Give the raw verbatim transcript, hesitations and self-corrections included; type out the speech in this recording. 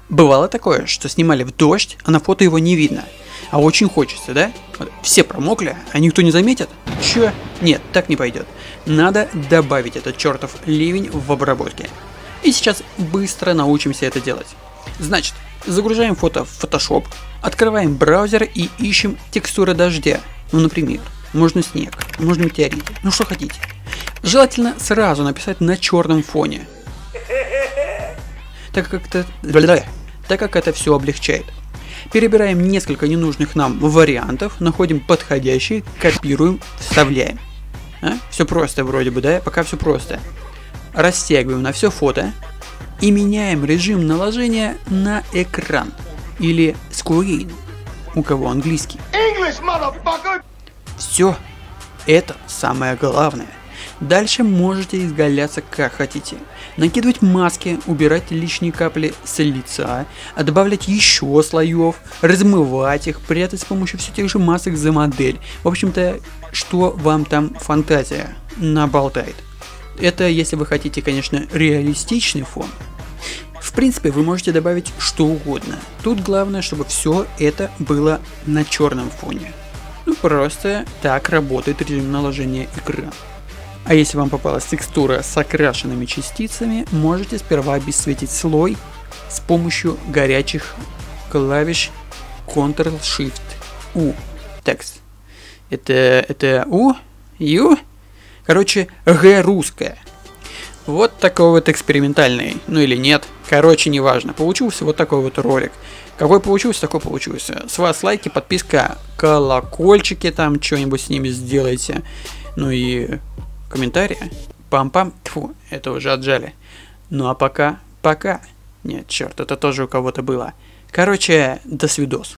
Бывало такое, что снимали в дождь, а на фото его не видно. А очень хочется, да? Вот все промокли, а никто не заметит? Чё? Нет, так не пойдет. Надо добавить этот чертов ливень в обработке. И сейчас быстро научимся это делать. Значит, загружаем фото в Photoshop, открываем браузер и ищем текстуры дождя. Ну, например, можно снег, можно метеорит, ну что хотите. Желательно сразу написать на черном фоне, так как это, так как это все облегчает. Перебираем несколько ненужных нам вариантов, находим подходящий, копируем, вставляем. А? Все просто вроде бы, да? Пока все просто. Растягиваем на все фото и меняем режим наложения на экран или screen, у кого английский. Все, это самое главное. Дальше можете изгаляться как хотите. Накидывать маски, убирать лишние капли с лица, добавлять еще слоев, размывать их, прятать с помощью всех тех же масок за модель. В общем-то, что вам там фантазия наболтает. Это если вы хотите, конечно, реалистичный фон. В принципе, вы можете добавить что угодно. Тут главное, чтобы все это было на черном фоне. Ну, просто так работает режим наложения экрана. А если вам попалась текстура с окрашенными частицами, можете сперва обесцветить слой с помощью горячих клавиш контрол-шифт-у. Текст. Это, это У? Ю? Короче, Г русская. Вот такой вот экспериментальный. Ну или нет. Короче, неважно. Получился вот такой вот ролик. Какой получился, такой получился. С вас лайки, подписка, колокольчики, там что-нибудь с ними сделайте. Ну и комментарии. Пам-пам. Тьфу, это уже отжали. Ну а пока, пока. Нет, черт, это тоже у кого-то было. Короче, до свидос.